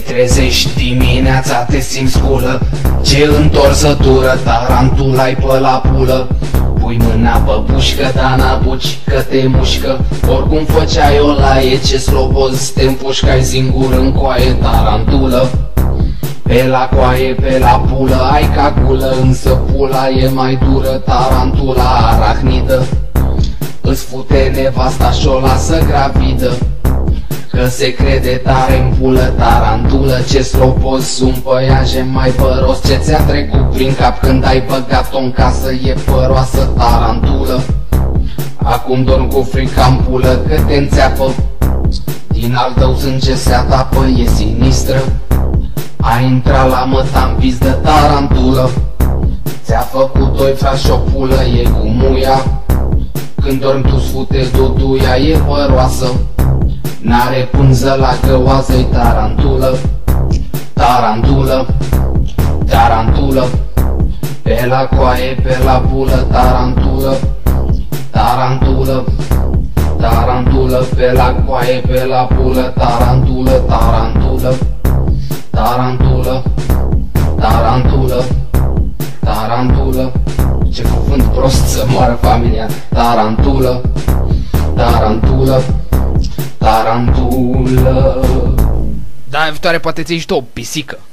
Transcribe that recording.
trezești dimineața, te simți sculă. Ce întorsătură, tarantula-i pe la pulă. Pui mâna pe pușcă, dar n-apuci că te mușcă. Oricum făceai o laie, ce sloboz te împușcai singur în coaie, tarantulă. Pe la coaie, pe la pulă, ai cagulă, însă pula e mai dură, tarantula arachnidă. Îți fute nevasta și-o lasă gravidă, că se crede tare în pulă, tarantulă. Ce slopoz sunt păianjen mai păros, ce ți-a trecut prin cap când ai băgat-o în casă, e păroasă, tarantulă. Acum dorm cu frica în pulă că te înțeapă, din al tău sânge se atapă, e sinistră. Ai intrat la măta în pizdă, tarantulă. Ți-a făcut doi frași și o pulă, e cu muia. Când dormi tu sfute duduia, e păroasă. N-are pânză la găoază-i tarantulă. Tarantulă, tarantulă. Pe la coaie, pe la pulă, tarantulă. Tarantulă, tarantulă. Pe la coaie, pe la pulă, tarantulă, tarantulă. Tarantulă, tarantulă, tarantulă. Ce cuvânt prost, să moară familia. Tarantulă, tarantulă, tarantulă. Da, viitoare poate ți ești tu o pisică.